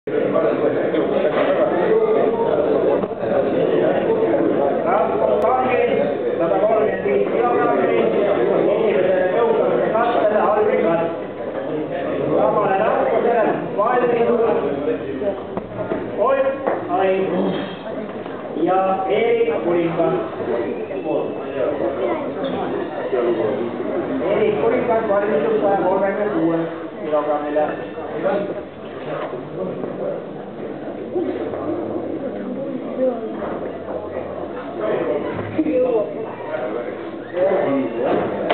ja Erik Kuningas. Erik Kuningas valmistub 136 kilogrammile. Jõuab.